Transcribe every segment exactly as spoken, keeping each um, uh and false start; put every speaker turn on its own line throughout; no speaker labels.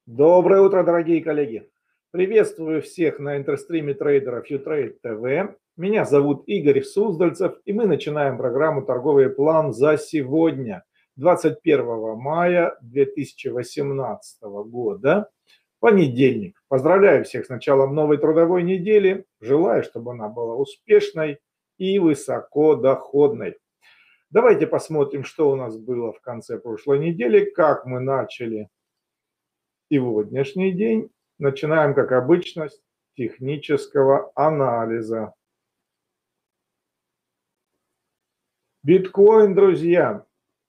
Доброе утро, дорогие коллеги! Приветствую всех на интерстриме трейдера Фьютрейд ТВ. Меня зовут Игорь Суздальцев, и мы начинаем программу «Торговый план» за сегодня, двадцать первого мая две тысячи восемнадцатого года, понедельник. Поздравляю всех с началом новой трудовой недели. Желаю, чтобы она была успешной и высокодоходной. Давайте посмотрим, что у нас было в конце прошлой недели, как мы начали сегодняшний день. Начинаем, как обычно, с технического анализа. Биткоин, друзья,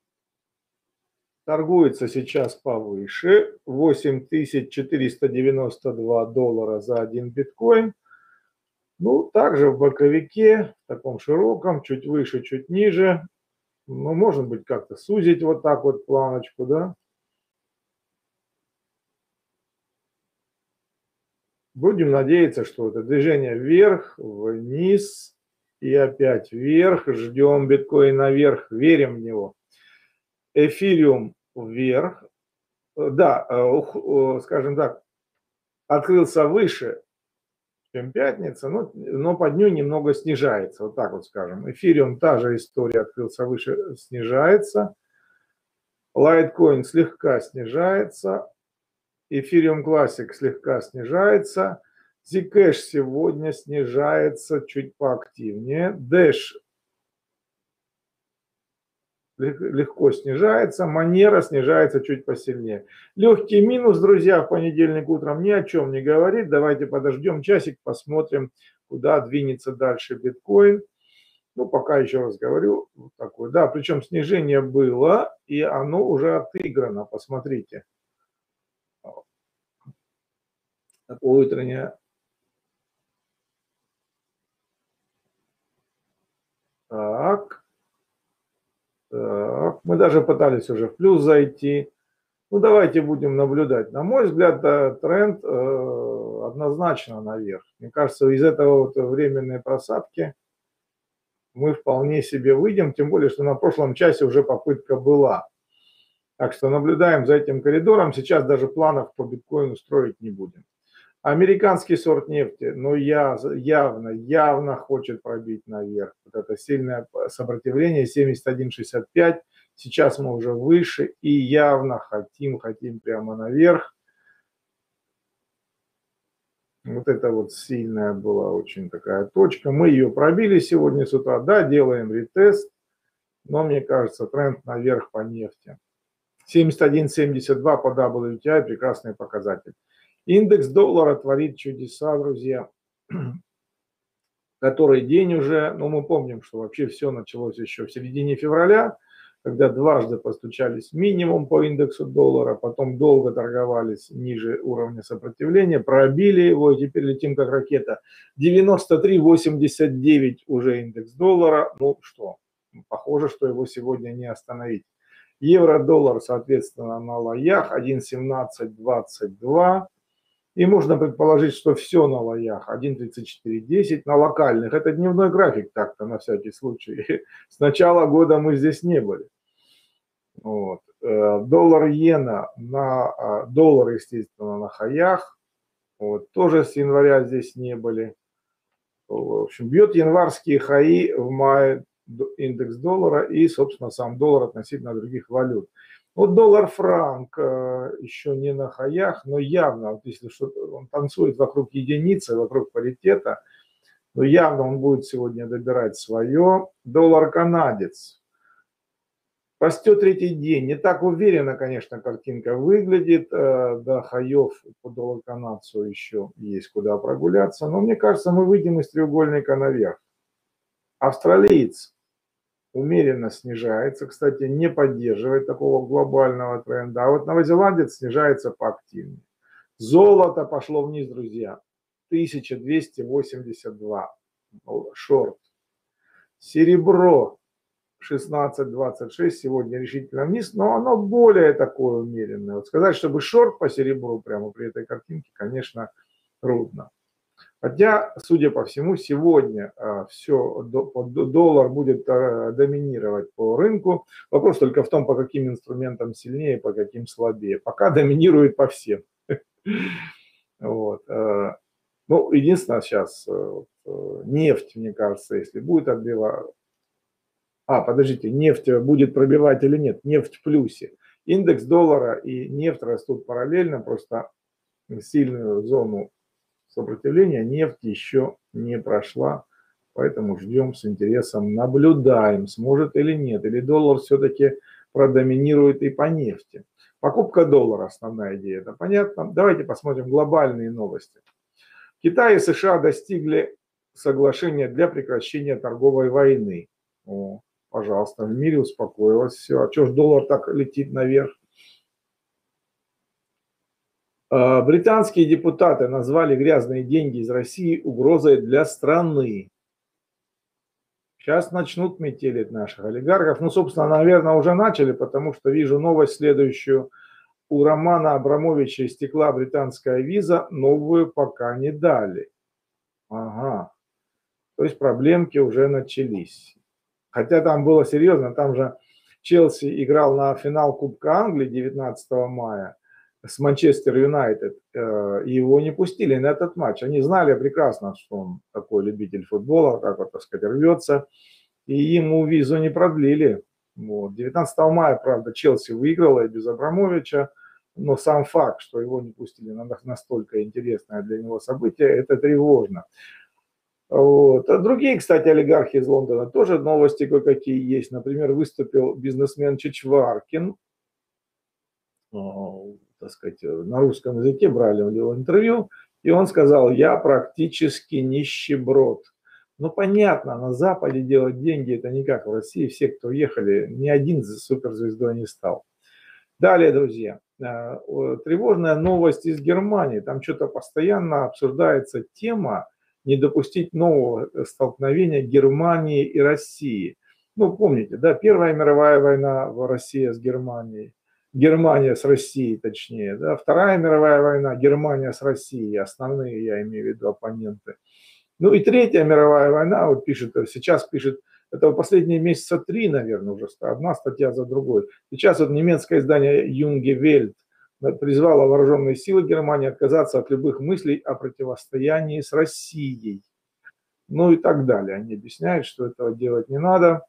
торгуется сейчас повыше. восемь тысяч четыреста девяносто два доллара за один биткоин. Ну, также в боковике, в таком широком, чуть выше, чуть ниже. Ну, может быть, как-то сузить вот так вот планочку, да. Будем надеяться, что это движение вверх, вниз и опять вверх. Ждем биткоин наверх, верим в него. Эфириум вверх. Да, скажем так, открылся выше, чем пятница, но, но по дню немного снижается. Вот так вот скажем. Эфириум, та же история, открылся выше, снижается. Лайткоин слегка снижается. Ethereum Classic слегка снижается. Zcash сегодня снижается чуть поактивнее. Dash легко снижается. Monero снижается чуть посильнее. Легкий минус, друзья, в понедельник утром ни о чем не говорит. Давайте подождем часик, посмотрим, куда двинется дальше биткоин. Ну, пока еще раз говорю, вот такое. Да, причем снижение было, и оно уже отыграно. Посмотрите. Такое утреннее. Так. Так. Мы даже пытались уже в плюс зайти. Ну, давайте будем наблюдать. На мой взгляд, тренд э, однозначно наверх. Мне кажется, из этого вот временной просадки мы вполне себе выйдем. Тем более, что на прошлом часе уже попытка была. Так что наблюдаем за этим коридором. Сейчас даже планов по биткоину строить не будем. Американский сорт нефти, ну, я, явно, явно хочет пробить наверх. Вот это сильное сопротивление, семьдесят один шестьдесят пять. Сейчас мы уже выше и явно хотим, хотим прямо наверх. Вот это вот сильная была очень такая точка. Мы ее пробили сегодня с утра. Да, делаем ретест, но мне кажется, тренд наверх по нефти. семьдесят один семьдесят два по дабл ю ти ай, прекрасный показатель. Индекс доллара творит чудеса, друзья. Который день уже, ну, мы помним, что вообще все началось еще в середине февраля, когда дважды постучались минимум по индексу доллара, потом долго торговались ниже уровня сопротивления, пробили его, и теперь летим как ракета. девяносто три восемьдесят девять уже индекс доллара. Ну что, похоже, что его сегодня не остановить. Евро-доллар, соответственно, на лоях один семнадцать двадцать два. И можно предположить, что все на лоях один тридцать четыре десять, на локальных. Это дневной график, так-то на всякий случай. С начала года мы здесь не были. Вот. Доллар-иена на доллар, естественно, на хаях. Вот. Тоже с января здесь не были. В общем, бьет январские хаи в мае индекс доллара и, собственно, сам доллар относительно других валют. Вот доллар-франк э, еще не на хаях, но явно, вот если что, он танцует вокруг единицы, вокруг паритета, но явно он будет сегодня добирать свое. Доллар-канадец растет третий день. Не так уверенно, конечно, картинка выглядит. Э, до хаев по доллар-канадцу еще есть куда прогуляться. Но мне кажется, мы выйдем из треугольника наверх. Австралиец умеренно снижается, кстати, не поддерживает такого глобального тренда. А вот новозеландец снижается поактивнее. Золото пошло вниз, друзья. тысяча двести восемьдесят два. Шорт. Серебро шестнадцать двадцать шесть сегодня решительно вниз, но оно более такое умеренное. Вот сказать, чтобы шорт по серебру прямо при этой картинке, конечно, трудно. Хотя, судя по всему, сегодня э, все, до, доллар будет э, доминировать по рынку. Вопрос только в том, по каким инструментам сильнее, по каким слабее. Пока доминирует по всем. Вот. Ну, единственное, сейчас нефть, мне кажется, если будет отбивать... А, подождите, нефть будет пробивать или нет? Нефть в плюсе. Индекс доллара и нефть растут параллельно, просто сильную зону сопротивления нефть еще не прошла, поэтому ждем с интересом, наблюдаем, сможет или нет, или доллар все-таки продоминирует и по нефти. Покупка доллара основная идея, это понятно. Давайте посмотрим глобальные новости. Китай и США достигли соглашения для прекращения торговой войны. О, пожалуйста, в мире успокоилось все. А что ж доллар так летит наверх? Британские депутаты назвали грязные деньги из России угрозой для страны. Сейчас начнут метелить наших олигархов. Ну, собственно, наверное, уже начали, потому что вижу новость следующую. У Романа Абрамовича истекла британская виза, новую пока не дали. Ага. То есть проблемки уже начались. Хотя там было серьезно, там же Челси играл на финал Кубка Англии девятнадцатого мая с Манчестер Юнайтед, и его не пустили на этот матч. Они знали прекрасно, что он такой любитель футбола, как вот, так сказать, рвется, и ему визу не продлили. Вот. девятнадцатого мая, правда, Челси выиграла и без Абрамовича, но сам факт, что его не пустили на настолько интересное для него событие, это тревожно. Вот. А другие, кстати, олигархи из Лондона тоже новости кое-какие есть. Например, выступил бизнесмен Чичваркин, так сказать, на русском языке брали у него интервью, и он сказал: я практически нищеброд. Ну, понятно, на Западе делать деньги это не как в России, все, кто уехали, ни один суперзвездой не стал. Далее, друзья, тревожная новость из Германии. Там что-то постоянно обсуждается тема не допустить нового столкновения Германии и России. Ну, помните, да, Первая мировая война в России с Германией, Германия с Россией, точнее, да, Вторая мировая война, Германия с Россией, основные, я имею в виду, оппоненты. Ну и Третья мировая война, вот пишет, сейчас пишет, это последние месяца три, наверное, уже одна статья за другой. Сейчас вот немецкое издание Junge Welt призвало вооруженные силы Германии отказаться от любых мыслей о противостоянии с Россией. Ну и так далее. Они объясняют, что этого делать не надо.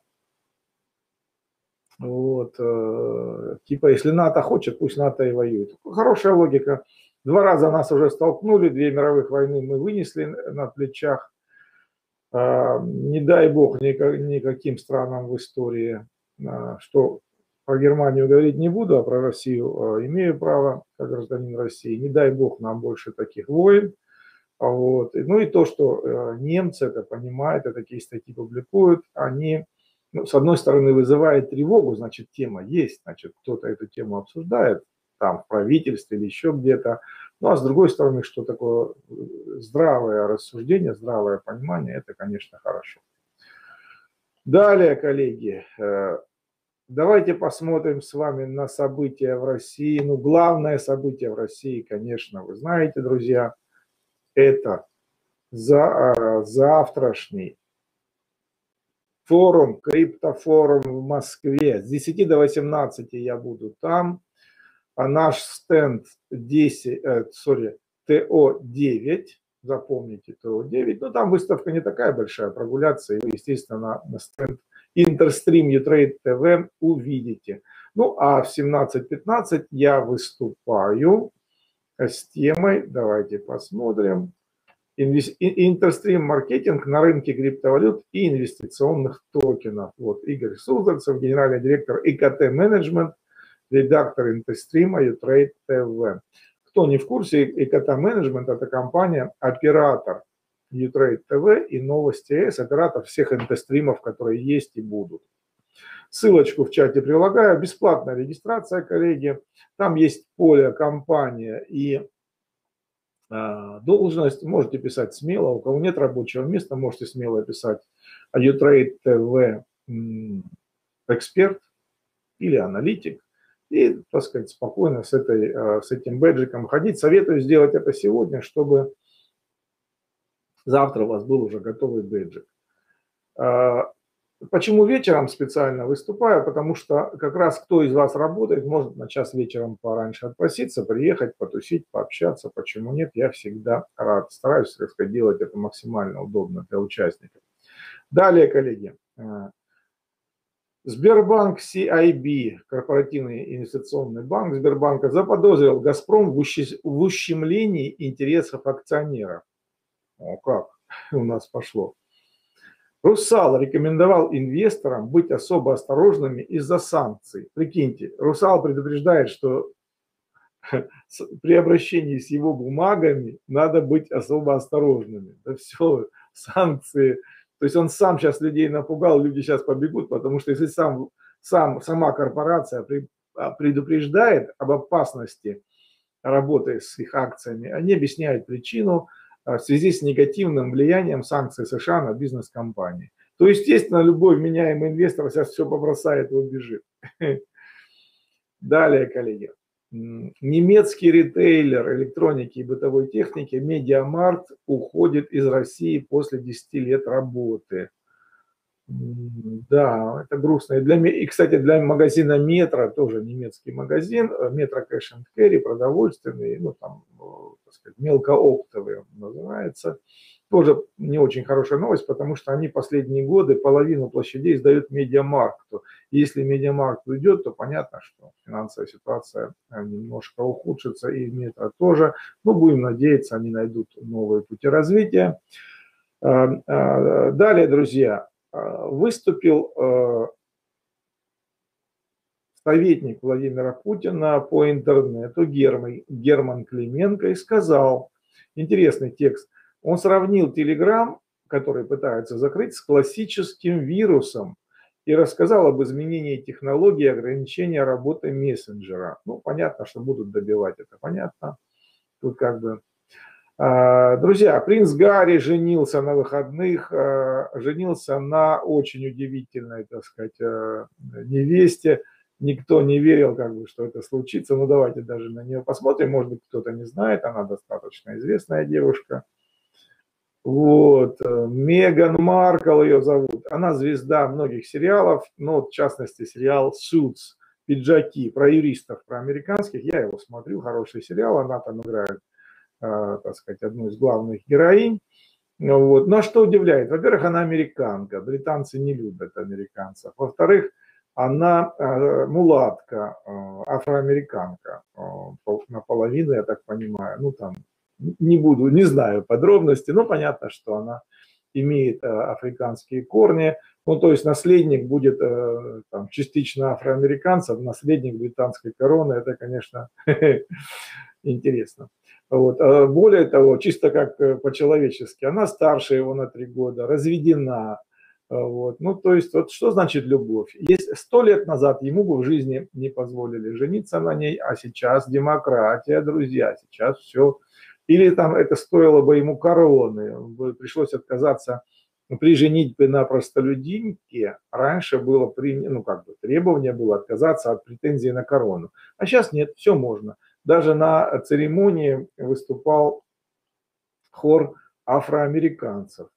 Вот, э, типа, если НАТО хочет, пусть НАТО и воюет. Хорошая логика. Два раза нас уже столкнули, две мировых войны мы вынесли на плечах. Э, не дай бог никак, никаким странам в истории, э, что про Германию говорить не буду, а про Россию э, имею право, как гражданин России. Не дай бог нам больше таких войн. Вот. Ну и то, что э, немцы это понимают, и такие статьи публикуют, они... Ну, с одной стороны, вызывает тревогу, значит, тема есть, значит, кто-то эту тему обсуждает, там, в правительстве или еще где-то. Ну, а с другой стороны, что такое здравое рассуждение, здравое понимание, это, конечно, хорошо. Далее, коллеги, давайте посмотрим с вами на события в России. Ну, главное событие в России, конечно, вы знаете, друзья, это за, завтрашний форум, криптофорум в Москве. С десяти до восемнадцати я буду там. А наш стенд десять, э, sorry, тэ о девять, запомните тэ о девять. Ну, там выставка не такая большая, прогуляться, и вы, естественно, на стенд Интерстрим Ютрейд ТВ увидите. Ну, а в семнадцать пятнадцать я выступаю с темой, давайте посмотрим, Интерстрим маркетинг на рынке криптовалют и инвестиционных токенов. Вот Игорь Суздальцев, генеральный директор и ка тэ Management, редактор Интерстрима Ютрейд ТВ. Кто не в курсе, и ка тэ Management это компания, оператор Ютрейд ТВ и Новости АЭС, оператор всех интерстримов, которые есть и будут. Ссылочку в чате прилагаю. Бесплатная регистрация, коллеги. Там есть поле компания и должность, можете писать смело, у кого нет рабочего места, можете смело писать Ютрейд ТВ эксперт или аналитик и, так сказать, спокойно с, этой, с этим бэджиком ходить. Советую сделать это сегодня, чтобы завтра у вас был уже готовый бэджик. Почему вечером специально выступаю? Потому что как раз кто из вас работает, может на час вечером пораньше отпроситься, приехать, потусить, пообщаться. Почему нет? Я всегда рад. Стараюсь, так сказать, делать это максимально удобно для участников. Далее, коллеги. Сбербанк си ай би, корпоративный инвестиционный банк Сбербанка, заподозрил «Газпром» в ущемлении интересов акционеров. О, как у нас пошло. Русал рекомендовал инвесторам быть особо осторожными из-за санкций. Прикиньте, Русал предупреждает, что при обращении с его бумагами надо быть особо осторожными. Да все, санкции. То есть он сам сейчас людей напугал, люди сейчас побегут, потому что если сам, сам, сама корпорация предупреждает об опасности работы с их акциями, они объясняют причину в связи с негативным влиянием санкций США на бизнес-компании. То, естественно, любой вменяемый инвестор сейчас все побросает и убежит. Далее, коллеги. Немецкий ритейлер электроники и бытовой техники MediaMarkt уходит из России после десяти лет работы. Да, это грустно. И, для, и, кстати, для магазина Метро, тоже немецкий магазин, Метро Cash and Carry, продовольственный, ну там, так сказать, мелкооптовый называется. Тоже не очень хорошая новость, потому что они последние годы половину площадей сдают MediaMarkt. Если MediaMarkt уйдет, то понятно, что финансовая ситуация немножко ухудшится, и Метро тоже. Но будем надеяться, они найдут новые пути развития. Далее, друзья, выступил советник Владимира Путина по интернету Герман, Герман Клименко и сказал, интересный текст, он сравнил Telegram, который пытаются закрыть, с классическим вирусом и рассказал об изменении технологии ограничения работы мессенджера. Ну, понятно, что будут добивать, это понятно. Тут как бы... Друзья, принц Гарри женился на выходных, женился на очень удивительной, так сказать, невесте. Никто не верил, как бы, что это случится. Ну, давайте даже на нее посмотрим. Может быть, кто-то не знает, она достаточно известная девушка. Вот, Меган Маркл ее зовут. Она звезда многих сериалов, но в частности сериал «Suits», «Пиджаки», про юристов, про американских. Я его смотрю, хороший сериал, она там играет, так сказать, одну из главных героинь. Вот. Но что удивляет? Во-первых, она американка, британцы не любят американцев. Во-вторых, она мулатка, афроамериканка, наполовину, я так понимаю, ну там, не буду, не знаю подробности, но понятно, что она имеет африканские корни, ну то есть наследник будет там, частично афроамериканцев, наследник британской короны, это, конечно, интересно. Вот. Более того, чисто как по-человечески, она старше его на три года, разведена. Вот. Ну, то есть, вот что значит любовь? Есть сто лет назад ему бы в жизни не позволили жениться на ней, а сейчас демократия, друзья, сейчас все. Или там это стоило бы ему короны, пришлось отказаться при женитьбе на простолюдинке. Раньше было, при, ну, как бы, требование было отказаться от претензий на корону. А сейчас нет, все можно. Даже на церемонии выступал хор афроамериканцев.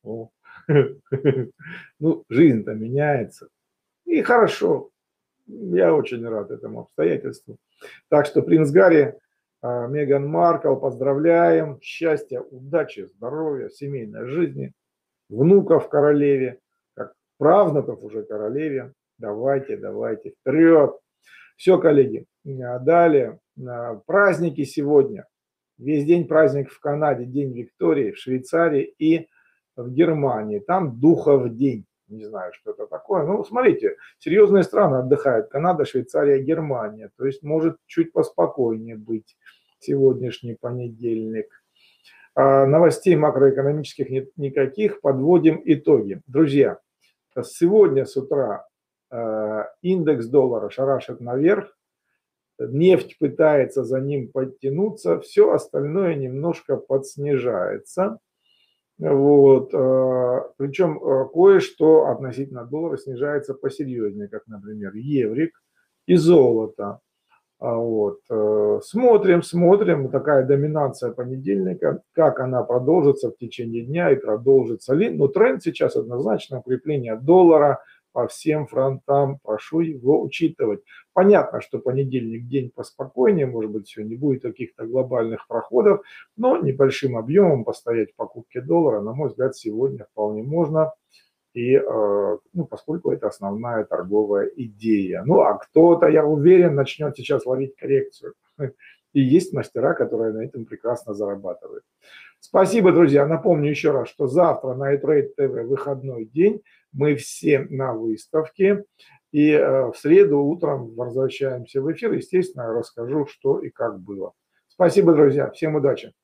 Ну, жизнь-то меняется. И хорошо. Я очень рад этому обстоятельству. Так что принц Гарри, Меган Маркл, поздравляем. Счастья, удачи, здоровья, семейной жизни. Внуков королеве, как правнуков уже королеве. Давайте, давайте, вперед. Все, коллеги. Далее. Праздники сегодня. Весь день праздник в Канаде, День Виктории, в Швейцарии и в Германии. Там Духов день. Не знаю, что это такое. Ну, смотрите, серьезные страны отдыхают. Канада, Швейцария, Германия. То есть может чуть поспокойнее быть сегодняшний понедельник. А новостей макроэкономических нет никаких. Подводим итоги. Друзья, сегодня с утра индекс доллара шарашит наверх. Нефть пытается за ним подтянуться. Все остальное немножко подснижается. Вот. Причем кое-что относительно доллара снижается посерьезнее, как, например, еврик и золото. Вот. Смотрим, смотрим, такая доминация понедельника, как она продолжится в течение дня и продолжится ли. Но тренд сейчас однозначно укрепление доллара, по всем фронтам. Прошу его учитывать. Понятно, что понедельник день поспокойнее, может быть, сегодня не будет каких-то глобальных проходов, но небольшим объемом постоять в покупке доллара, на мой взгляд, сегодня вполне можно. И, ну, поскольку это основная торговая идея. Ну, а кто-то, я уверен, начнет сейчас ловить коррекцию. И есть мастера, которые на этом прекрасно зарабатывают. Спасибо, друзья. Напомню еще раз, что завтра на iTrade ти ви выходной день. Мы все на выставке. И в среду утром возвращаемся в эфир. Естественно, расскажу, что и как было. Спасибо, друзья. Всем удачи.